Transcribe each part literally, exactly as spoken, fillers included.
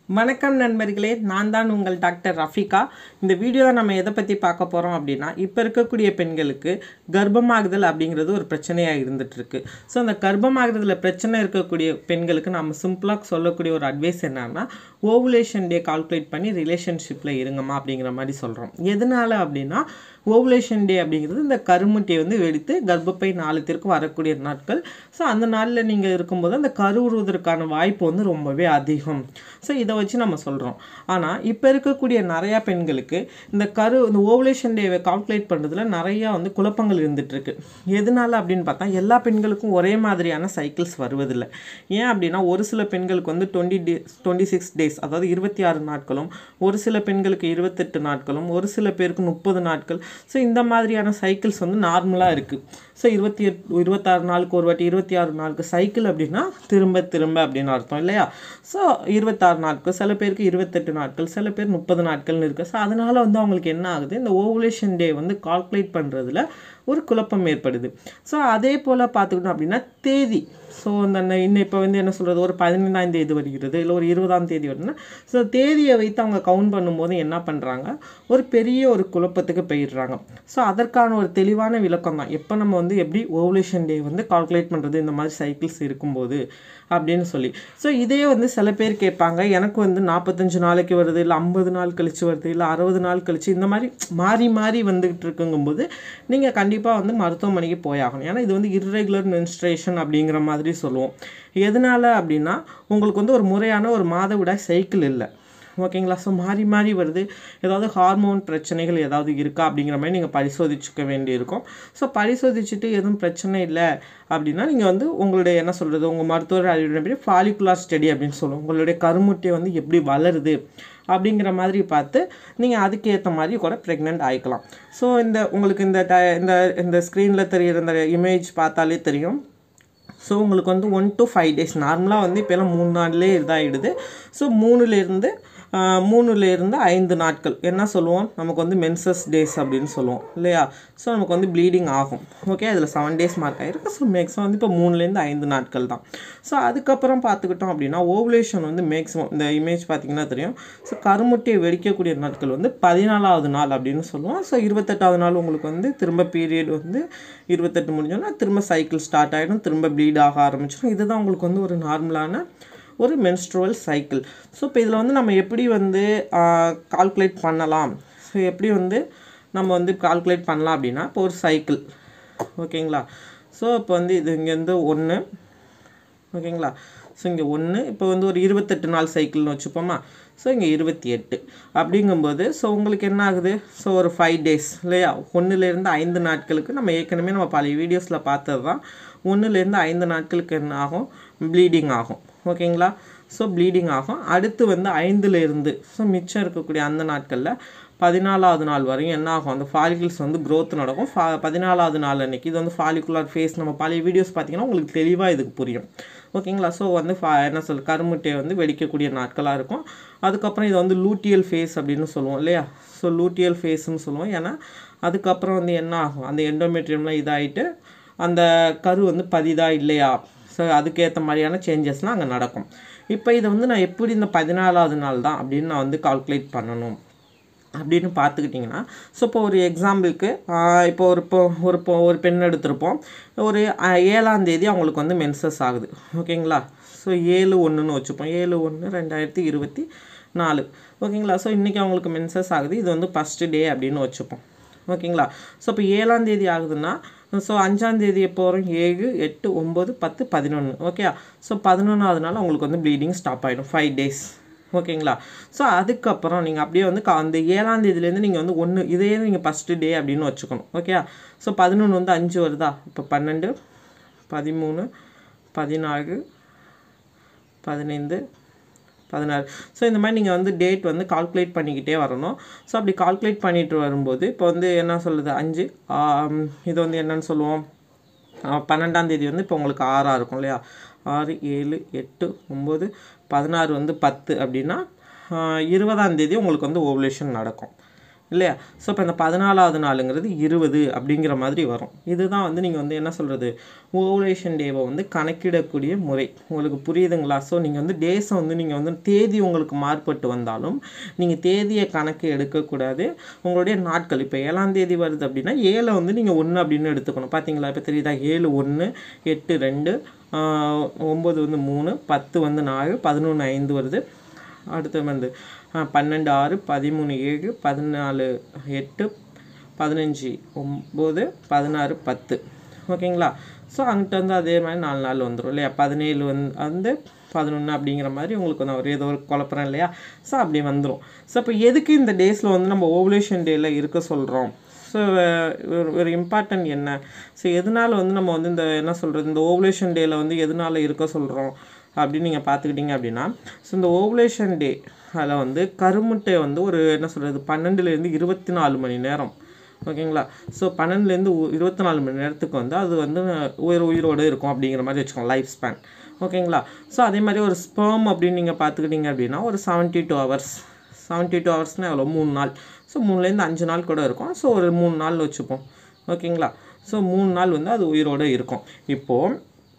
வணக்கம் நண்பர்களே, நான் தான் உங்கள் டாக்டர் ரஃபிகா. இந்த வீடியோவில் நம்ம எதை பற்றி பார்க்க போகிறோம் அப்படின்னா, இப்போ இருக்கக்கூடிய பெண்களுக்கு கர்ப்பமாகுதல் அப்படிங்கிறது ஒரு பிரச்சனையாக இருந்துகிட்ருக்கு. ஸோ அந்த கர்ப்பமாகுறதுல பிரச்சனை இருக்கக்கூடிய பெண்களுக்கு நம்ம சிம்பிளாக சொல்லக்கூடிய ஒரு அட்வைஸ் என்னன்னா, ஓவுலேஷன் டே கால்குலேட் பண்ணி ரிலேஷன்ஷிப்பில் இருங்கம்மா அப்படிங்கிற மாதிரி சொல்கிறோம். எதனால் அப்படின்னா, ஓவுலேஷன் டே அப்படிங்கிறது இந்த கருமுட்டையை வந்து வெடித்து கர்ப்பப்பை நாளத்திற்கு வரக்கூடிய நாட்கள். ஸோ அந்த நாளில் நீங்கள் இருக்கும்போது அந்த கருவுறுவதற்கான வாய்ப்பு வந்து ரொம்பவே அதிகம். ஸோ இதை வச்சு நம்ம சொல்கிறோம். ஆனால் இப்போ இருக்கக்கூடிய நிறையா பெண்களுக்கு இந்த கரு இந்த ஓவுலேஷன் டேவை கால்குலேட் பண்ணுறதுல நிறையா வந்து குழப்பங்கள் இருந்துகிட்ருக்கு. எதனால் அப்படின்னு பார்த்தா, எல்லா பெண்களுக்கும் ஒரே மாதிரியான சைக்கிள்ஸ் வருவதில்லை. ஏன் அப்படின்னா, ஒரு சில பெண்களுக்கு வந்து twenty days twenty six days அதாவது இருபத்தி ஆறு நாட்களும், ஒரு சில பெண்களுக்கு இருபத்தெட்டு நாட்களும், ஒரு சில பேருக்கு முப்பது நாட்கள். ஸோ இந்த மாதிரியான சைக்கிள்ஸ் வந்து நார்மலாக இருக்குது. ஸோ இருபத்தி எட்டு இருபத்தாறு நாளுக்கு ஒரு வாட்டி, இருபத்தி ஆறு நாளுக்கு சைக்கிள் அப்படின்னா திரும்ப திரும்ப அப்படின்னு அர்த்தம் இல்லையா? ஸோ இருபத்தாறு நாட்கள், சில பேருக்கு இருபத்தெட்டு நாட்கள், சில பேர் முப்பது நாட்கள்னு இருக்குது. ஸோ அதனால் வந்து அவங்களுக்கு என்ன ஆகுது, இந்த ஓவுலேஷன் டே வந்து கால்குலேட் பண்ணுறதுல ஒரு குழப்பம் ஏற்படுது. ஸோ அதே போல் பார்த்துக்கிட்டோம் அப்படின்னா, தேதி ஸோ அந்த இன்னும் இப்போ வந்து என்ன சொல்கிறது, ஒரு பதினைந்தாம் தேதி வருகிறது, இல்லை ஒரு இருபதாம் தேதி வருதுன்னா, ஸோ தேதியை வைத்து அவங்க கவுண்ட் பண்ணும்போது என்ன பண்ணுறாங்க, ஒரு பெரிய ஒரு குழப்பத்துக்கு போயிடுறாங்க. ஸோ அதற்கான ஒரு தெளிவான விளக்கம் தான் எப்போ நம்ம வந்து எப்படி ஓவுலேஷன் டே வந்து கால்குலேட் பண்ணுறது இந்த மாதிரி சைக்கிள்ஸ் இருக்கும்போது அப்படின்னு சொல்லி. ஸோ இதே வந்து சில பேர் கேட்பாங்க, எனக்கு வந்து நாற்பத்தஞ்சு நாளைக்கு வருது, இல்லை ஐம்பது நாள் கழித்து வருது, இல்லை அறுபது நாள் கழித்து, இந்த மாதிரி மாறி மாறி வந்துகிட்டு இருக்குங்கும்போது நீங்கள் கண்டிப்பாக வந்து மருத்துவமனைக்கு போயாகணும். ஏன்னா இது வந்து இர்ரெகுலர் மென்ஸ்ட்ரேஷன் அப்படிங்கிற மாதிரி சொல்லுவோம். எதனால் அப்படின்னா, உங்களுக்கு வந்து ஒரு முறையான ஒரு மாதவிடாய் சைக்கிள் இல்லை, ஓகேங்களா? ஸோ மாறி மாறி வருது, ஏதாவது ஹார்மோன் பிரச்சனைகள் ஏதாவது இருக்கா அப்படிங்கிற மாதிரி நீங்கள் பரிசோதிச்சுக்க வேண்டியிருக்கும். ஸோ பரிசோதிச்சுட்டு எதுவும் பிரச்சனை இல்லை அப்படின்னா, நீங்கள் வந்து உங்களுடைய என்ன சொல்கிறது, உங்கள் மருத்துவர் அறிவுரைப்படி ஃபாலிகுலார் ஸ்டடி அப்படின்னு சொல்லுவோம். உங்களுடைய கருமுட்டை வந்து எப்படி வளருது அப்படிங்கிற மாதிரி பார்த்து நீங்கள் அதுக்கேற்ற மாதிரி கூட ப்ரெக்னென்ட் ஆகிக்கலாம். ஸோ இந்த உங்களுக்கு இந்த ட இந்த இந்த ஸ்க்ரீனில் தெரிகிற இந்த இமேஜ் பார்த்தாலே தெரியும். ஸோ உங்களுக்கு வந்து ஒன் டு ஃபைவ் டேஸ் நார்மலாக வந்து இப்போலாம் மூணு நாள்லேயே இதாகிடுது. ஸோ மூணுலேருந்து மூணுலேருந்து ஐந்து நாட்கள் என்ன சொல்லுவோம், நமக்கு வந்து மென்சஸ் டேஸ் அப்படின்னு சொல்லுவோம் இல்லையா? ஸோ நமக்கு வந்து ப்ளீடிங் ஆகும். ஓகே, அதில் செவன் டேஸ் மார்க் ஆகிருக்கு. ஸோ மேக்ஸிமம் வந்து இப்போ மூணுலேருந்து ஐந்து நாட்கள் தான். ஸோ அதுக்கப்புறம் பார்த்துக்கிட்டோம் அப்படின்னா, ஓவுலேஷன் வந்து மேக்ஸிமம் இந்த இமேஜ் பார்த்திங்கன்னா தெரியும். ஸோ கருமுட்டையை வெடிக்கக்கூடிய நாட்கள் வந்து பதினாலாவது நாள் அப்படின்னு சொல்லுவோம். ஸோ இருபத்தெட்டாவது நாள் உங்களுக்கு வந்து திரும்ப பீரியட் வந்து இருபத்தெட்டு முடிஞ்சோன்னா திரும்ப சைக்கிள் ஸ்டார்ட் ஆகிடும், திரும்ப ப்ளீட் ஆக ஆரம்பிச்சிடும். இதுதான் உங்களுக்கு வந்து ஒரு நார்மலான ஒரு மென்ஸ்ட்ருவல் சைக்கிள். ஸோ இப்போ இதில் வந்து நம்ம எப்படி வந்து கால்குலேட் பண்ணலாம், ஸோ எப்படி வந்து நம்ம வந்து கால்குலேட் பண்ணலாம் அப்படின்னா, இப்போ ஒரு சைக்கிள் ஓகேங்களா? ஸோ இப்போ வந்து இது இங்கேருந்து ஒன்று ஓகேங்களா? ஸோ இங்கே ஒன்று, இப்போ வந்து ஒரு இருபத்தெட்டு நாள் சைக்கிள்னு வச்சுப்போமா? ஸோ இங்கே இருபத்தி எட்டு அப்படிங்கும்போது ஸோ உங்களுக்கு என்ன ஆகுது, ஸோ ஒரு ஃபைவ் டேஸ் இல்லையா? ஒன்றுலேருந்து ஐந்து நாட்களுக்கு நம்ம ஏற்கனவே நம்ம பழைய வீடியோஸில் பார்த்தது தான். ஒன்றுலேருந்து ஐந்து நாட்களுக்கு என்ன ஆகும், ப்ளீடிங் ஆகும், ஓகேங்களா? ஸோ ப்ளீடிங் ஆகும். அடுத்து வந்து ஐந்துலேருந்து ஸோ மிச்சம் இருக்கக்கூடிய அந்த நாட்களில் பதினாலாவது நாள் வரையும் என்ன ஆகும், அந்த ஃபாலிகிள்ஸ் வந்து க்ரோத் நடக்கும். ஃபா பதினாலாவது நாள் அன்றைக்கி இது வந்து ஃபாலிகுலர் ஃபேஸ். நம்ம பழைய வீடியோஸ் பார்த்திங்கன்னா உங்களுக்கு தெளிவாக இதுக்கு புரியும், ஓகேங்களா? ஸோ வந்து ஃபா என்ன சொல் கருமுட்டையை வந்து வெடிக்கக்கூடிய நாட்களாக இருக்கும். அதுக்கப்புறம் இதை வந்து லூட்டியல் ஃபேஸ் அப்படின்னு சொல்லுவோம் இல்லையா? ஸோ லூட்டியல் ஃபேஸ்ன்னு சொல்லுவோம். ஏன்னா அதுக்கப்புறம் வந்து என்ன ஆகும், அந்த எண்டோமெட்ரியம்லாம் இதாகிட்டு அந்த கரு வந்து பதிதா இல்லையா, ஸோ அதுக்கேற்ற மாதிரியான சேஞ்சஸ்லாம் அங்கே நடக்கும். இப்போ இதை வந்து நான் எப்படி இந்த பதினாலாவது நாள் தான் அப்படின்னு நான் வந்து கால்குலேட் பண்ணணும் அப்படின்னு பார்த்துக்கிட்டிங்கன்னா, ஸோ இப்போ ஒரு எக்ஸாம்பிளுக்கு இப்போ ஒரு இப்போ ஒரு இப்போ ஒரு பெண் எடுத்திருப்போம். ஒரு ஏழாம் தேதி அவங்களுக்கு வந்து மென்சஸ் ஆகுது, ஓகேங்களா? ஸோ ஏழு ஒன்றுன்னு வச்சுப்போம். ஏழு ஒன்று ரெண்டாயிரத்தி இருபத்தி நாலு ஓகேங்களா? ஸோ இன்றைக்கி அவங்களுக்கு மென்சஸ் ஆகுது. இது வந்து ஃபஸ்ட்டு டே அப்படின்னு வச்சுப்போம், ஓகேங்களா? ஸோ இப்போ ஏழாம் தேதி ஆகுதுன்னா, ஸோ அஞ்சாந்தேதி எப்போ வரும், ஏழு எட்டு ஒம்பது பத்து பதினொன்று ஓகே. ஸோ பதினொன்றாவது நாள் உங்களுக்கு வந்து ப்ளீடிங் ஸ்டாப் ஆகிடும், ஃபைவ் டேஸ் ஓகேங்களா? ஸோ அதுக்கப்புறம் நீங்கள் அப்படியே வந்து அந்த ஏழாம் தேதியிலேருந்து நீங்கள் வந்து ஒன்று இதே நீங்கள் ஃபஸ்ட்டு டே அப்படின்னு வச்சுக்கணும், ஓகே. ஸோ பதினொன்று வந்து அஞ்சு வருதா, இப்போ பன்னெண்டு பதிமூணு பதினாலு பதினைந்து பதினாறு ஸோ இந்த மாதிரி நீங்கள் வந்து டேட் வந்து கால்குலேட் பண்ணிக்கிட்டே வரணும். ஸோ அப்படி கால்குலேட் பண்ணிட்டு வரும்போது இப்போ வந்து என்ன சொல்லுது, அஞ்சு இது வந்து என்னன்னு சொல்லுவோம், பன்னெண்டாம் தேதி வந்து இப்போ உங்களுக்கு ஆறாக இருக்கும் இல்லையா? ஆறு ஏழு எட்டு ஒம்பது பதினாறு வந்து பத்து அப்படின்னா இருபதாம் தேதி உங்களுக்கு வந்து ஓவுலேஷன் நடக்கும், இல்லையா? ஸோ இப்போ இந்த பதினாலாவது நாளுங்கிறது இருபது அப்படிங்கிற மாதிரி வரும். இதுதான் வந்து நீங்கள் வந்து என்ன சொல்கிறது, ஓவுலேஷன் டேவை வந்து கணக்கிடக்கூடிய முறை. உங்களுக்கு புரியுதுங்களா? ஸோ நீங்கள் வந்து டேஸை வந்து நீங்கள் வந்து தேதி உங்களுக்கு மாறுபட்டு வந்தாலும் நீங்கள் தேதியை கணக்கு எடுக்கக்கூடாது. உங்களுடைய நாட்கள் இப்போ ஏழாம் தேதி வருது அப்படின்னா ஏழை வந்து நீங்கள் ஒன்று அப்படின்னு எடுத்துக்கணும். பார்த்தீங்களா? இப்போ தெரியுதா? ஏழு ஒன்று, எட்டு ரெண்டு, ஒம்பது வந்து மூணு, பத்து வந்து நாலு, பதினொன்று ஐந்து வருது. அடுத்து வந்து பன்னெண்டு ஆறு, பதிமூணு ஏழு, பதினாலு எட்டு, பதினஞ்சு ஒம்பது, பதினாறு பத்து. ஓகேங்களா? ஸோ அங்கிட்ட வந்து அதே மாதிரி நாலு நாள் வந்துடும் இல்லையா? பதினேழு வந்து வந்து பதினொன்று அப்படிங்கிற மாதிரி உங்களுக்கு நான் ஒரு ஏதோ ஒரு குழப்பறேன் இல்லையா? ஸோ அப்படி வந்துடும். ஸோ இப்போ எதுக்கு இந்த டேஸில் வந்து நம்ம ஓவுலேஷன் டேயில் இருக்க சொல்கிறோம்? ஸோ ஒரு ஒரு இம்பார்ட்டன்ட் என்ன? ஸோ எதனால் வந்து நம்ம வந்து இந்த என்ன சொல்கிறது, இந்த ஓவுலேஷன் டேயில் வந்து எதனால் இருக்க சொல்கிறோம் அப்படின்னு நீங்கள் பார்த்துக்கிட்டிங்க அப்படின்னா, ஸோ இந்த ஓவுலேஷன் டே அதில் வந்து கருமுட்டை வந்து ஒரு என்ன சொல்கிறது பன்னெண்டுலேருந்து இருபத்தி நாலு மணி நேரம். ஓகேங்களா? ஸோ பன்னெண்டுலேருந்து இருபத்தி நாலு மணி நேரத்துக்கு வந்து அது வந்து உயிர் உயிரோடு இருக்கும் அப்படிங்கிற மாதிரி வச்சுக்கோங்க, லைஃப் ஸ்பேன். ஓகேங்களா? ஸோ அதே மாதிரி ஒரு ஸ்பெர்ம் அப்படின்னு நீங்கள் பார்த்துக்கிட்டிங்க அப்படின்னா ஒரு seventy two hours seventy two ஹவர்ஸ்னால் எவ்வளோ, மூணு நாள். ஸோ மூணுலேருந்து அஞ்சு நாள் கூட இருக்கும். ஸோ ஒரு மூணு நாள் வச்சுப்போம். ஓகேங்களா? ஸோ மூணு நாள் வந்து அது உயிரோடு இருக்கும். இப்போது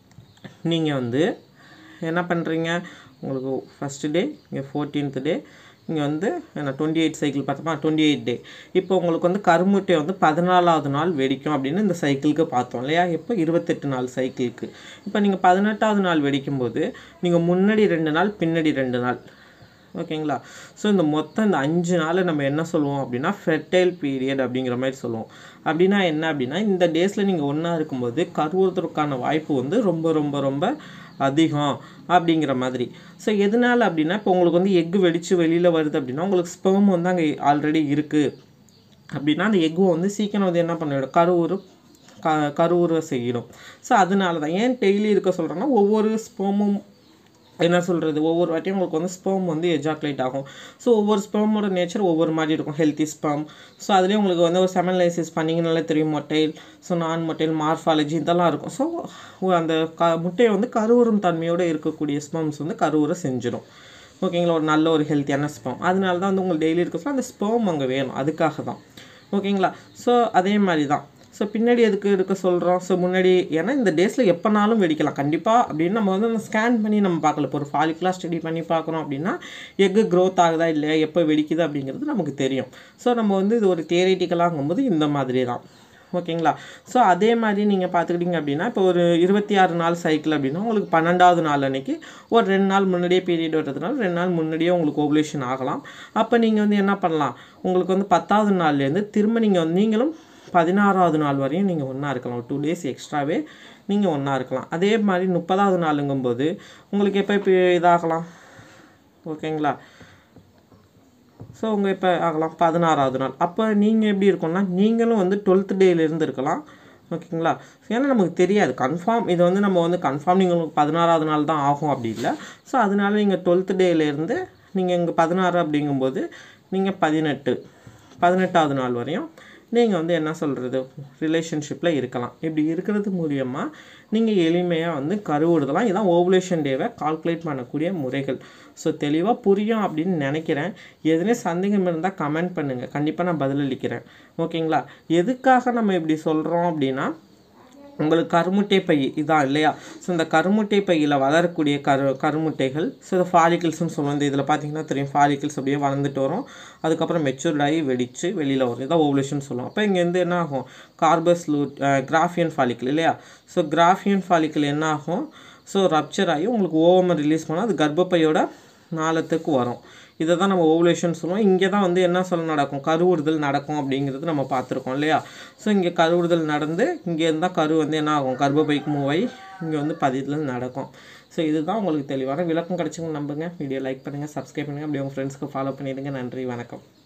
நீங்கள் வந்து என்ன பண்ணுறீங்க, உங்களுக்கு ஃபஸ்ட்டு டே, இங்கே ஃபோர்டீன்த் டே, இங்கே வந்து என்ன டுவெண்ட்டி எயிட் சைக்கிள் பார்த்தோமா, டுவெண்ட்டி எயிட் டே. இப்போ உங்களுக்கு வந்து கருமுட்டை வந்து பதினாலாவது நாள் வெடிக்கும் அப்படின்னு இந்த சைக்கிளுக்கு பார்த்தோம் இல்லையா? இப்போ இருபத்தெட்டு நாள் சைக்கிளுக்கு. இப்போ நீங்கள் பதினெட்டாவது நாள் வெடிக்கும்போது நீங்கள் முன்னாடி ரெண்டு நாள், பின்னாடி ரெண்டு நாள். ஓகேங்களா? ஸோ இந்த மொத்தம் இந்த அஞ்சு நாள் நம்ம என்ன சொல்லுவோம் அப்படின்னா ஃபெர்டைல் பீரியட் அப்படிங்கிற மாதிரி சொல்லுவோம். அப்படின்னா என்ன அப்படின்னா, இந்த டேஸில் நீங்கள் ஒன்றா இருக்கும்போது கருவுறுவதற்கான வாய்ப்பு வந்து ரொம்ப ரொம்ப ரொம்ப அதிகம் அப்படிங்கிற மாதிரி. ஸோ எதனால் அப்படின்னா, இப்போ உங்களுக்கு வந்து எக்கு வெடித்து வெளியில் வருது அப்படின்னா உங்களுக்கு ஸ்பெர்ம் வந்து அங்கே ஆல்ரெடி இருக்குது அப்படின்னா அந்த எக்கு வந்து சீக்கிரம் வந்து என்ன பண்ணிவிடும், கருவுறு க கருவுற செய்யணும். ஸோ அதனால தான் ஏன் டெய்லி இருக்க சொல்கிறேன்னா, ஒவ்வொரு ஸ்பெர்மும் என்ன சொல்கிறது, ஒவ்வொரு வாட்டியும் உங்களுக்கு வந்து ஸ்பெர்ம் வந்து எஜாக்குலேட் ஆகும். ஸோ ஒவ்வொரு ஸ்பெர்மோட நேச்சர் ஒவ்வொரு மாதிரி இருக்கும். ஹெல்த்தி ஸ்பெர்ம், ஸோ அதுலேயே உங்களுக்கு வந்து ஒரு செமலைசிஸ் பண்ணிங்கனாலே தெரியும், மொட்டைல், ஸோ நான் மொட்டைல், மார்ஃபாலஜி இதெல்லாம் இருக்கும். ஸோ அந்த க முட்டையை வந்து கருவுறும் தன்மையோடு இருக்கக்கூடிய ஸ்பெர்ம்ஸ் வந்து கருவுற செஞ்சிடும். ஓகேங்களா? ஒரு நல்ல ஒரு ஹெல்த்தியான ஸ்பெர்ம். அதனால தான் வந்து உங்களுக்கு டெய்லி இருக்க சொல்ல அந்த ஸ்பெர்ம் அங்கே வேணும், அதுக்காக தான். ஓகேங்களா? ஸோ அதே மாதிரி தான். ஸோ பின்னாடி எதுக்கு எடுக்க சொல்கிறோம், ஸோ முன்னாடி ஏன்னா இந்த டேஸில் எப்போனாலும் வெடிக்கலாம் கண்டிப்பாக அப்படின்னு நம்ம வந்து அந்த ஸ்கேன் பண்ணி நம்ம பார்க்கல. இப்போ ஒரு ஃபாலிகுலர் ஸ்டடி பண்ணி பார்க்குறோம் அப்படின்னா எக்கு க்ரோத் ஆகுதா இல்லையா, எப்போ வெடிக்குது அப்படிங்கிறது நமக்கு தெரியும். ஸோ நம்ம வந்து இது ஒரு தியரிட்டிக்கலாகும்போது இந்த மாதிரி தான். ஓகேங்களா? ஸோ அதே மாதிரி நீங்கள் பார்த்துக்கிட்டிங்க அப்படின்னா, இப்போ ஒரு இருபத்தி ஆறு நாள் சைக்கிள் அப்படின்னா உங்களுக்கு பன்னெண்டாவது நாள் அன்றைக்கி ஒரு ரெண்டு நாள் முன்னாடியே பீரியட் வர்றதுனால ரெண்டு நாள் முன்னாடியே உங்களுக்கு ஓவுலேஷன் ஆகலாம். அப்போ நீங்கள் வந்து என்ன பண்ணலாம், உங்களுக்கு வந்து பத்தாவது நாள்லேருந்து திரும்ப நீங்கள் வந்து நீங்களும் பதினாறாவது நாள் வரையும் நீங்கள் ஒன்றா இருக்கலாம். ஒரு டூ டேஸ் எக்ஸ்ட்ராவே நீங்கள் ஒன்றா இருக்கலாம். அதே மாதிரி முப்பதாவது நாளுங்கும்போது உங்களுக்கு எப்போ இப்போ இதாகலாம். ஓகேங்களா? ஸோ உங்கள் இப்போ ஆகலாம் பதினாறாவது நாள். அப்போ நீங்கள் எப்படி இருக்கும்னா, நீங்களும் வந்து டுவெல்த் டேலேருந்து இருக்கலாம். ஓகேங்களா? ஏன்னா நமக்கு தெரியாது கன்ஃபார்ம், இது வந்து நம்ம வந்து கன்ஃபார்ம் நீங்கள் உங்களுக்கு பதினாறாவது நாள் தான் ஆகும் அப்படி இல்லை. ஸோ அதனால நீங்கள் டுவெல்த் டேலேருந்து நீங்கள் இங்கே பதினாறு அப்படிங்கும்போது நீங்கள் பதினெட்டு பதினெட்டாவது நாள் வரையும் நீங்கள் வந்து என்ன சொல்கிறது ரிலேஷன்ஷிப்பில் இருக்கலாம். இப்படி இருக்கிறது மூலியமாக நீங்கள் எளிமையாக வந்து கருவுறுதலாம். இதுதான் ஓவுலேஷன் டேவை கால்குலேட் பண்ணக்கூடிய முறைகள். ஸோ தெளிவாக புரியும் அப்படின்னு நினைக்கிறேன். எதுனே சந்தேகம் இருந்தால் கமெண்ட் பண்ணுங்கள், கண்டிப்பாக நான் பதிலளிக்கிறேன். ஓகேங்களா? எதுக்காக நம்ம இப்படி சொல்கிறோம் அப்படின்னா, உங்களுக்கு கருமுட்டை பை இதான் இல்லையா? ஸோ இந்த கருமுட்டை பையில் வளரக்கூடிய கரு கருமுட்டைகள் ஸோ இந்த ஃபாலிகிள்ஸ்னு சொல்லுவோம். இந்த இதில் பார்த்தீங்கன்னா தெரியும், ஃபாலிகிள்ஸ் அப்படியே வளர்ந்துட்டு வரும். அதுக்கப்புறம் மெச்சூர்ட் ஆகி வெடித்து வெளியில் வரும். இதான் ஓவுலேஷன் சொல்லுவோம். அப்போ இங்கேருந்து என்ன ஆகும், கார்பஸ் லூட் கிராஃபியன் ஃபாலிக்கிள் இல்லையா? ஸோ கிராஃபியன் ஃபாலிக்கிள் என்ன ஆகும், ஸோ ரப்சர் ஆகி உங்களுக்கு ஓவமை ரிலீஸ் பண்ணால் அது கர்ப்பப்பையோட நாளத்துக்கு வரும். இதை தான் நம்ம ஓவுலேஷன் சொல்லுவோம். இங்கே தான் வந்து என்ன சொல்ல நடக்கும், கருவுறுதல் நடக்கும் அப்படிங்கிறது நம்ம பார்த்துருக்கோம் இல்லையா? ஸோ இங்கே கருவுறுதல் நடந்து இங்கே இருந்தால் கரு வந்து என்ன ஆகும், கர்ப்பப்பைக்கு மூவ் ஆகி இங்கே வந்து பதிவில் நடக்கும். ஸோ இதுதான் உங்களுக்கு தெளிவான விளக்கம் கிடச்சிங்க நம்புங்க. வீடியோ லைக் பண்ணுங்கள், சப்ஸ்கிரைப் பண்ணுங்கள், அப்படி உங்கள் ஃப்ரெண்ட்ஸ்க்கு ஃபாலோ பண்ணிடுங்க. நன்றி, வணக்கம்.